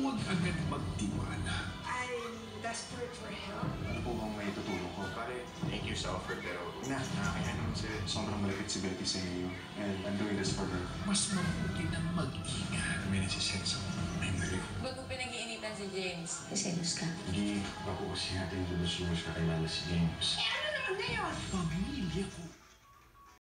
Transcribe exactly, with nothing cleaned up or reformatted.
huwag agad magtiwala. I'm desperate for help. Ano po bang may tutulong ko? Pare, thank you sa offer pero Na, nakakaya naman sila. sobrang malapit si Betty sa iyo. And I'm doing this for her. Mas mabuti na mag-ingat. May nasisenso. Ay, mali. Ba't mo pinag-iinitan si James? Kaselos ka. Hindi, bako kasi natin yung luluslumus ka kay Lala si James. Eh, ano naman ngayon? Pamilya ko.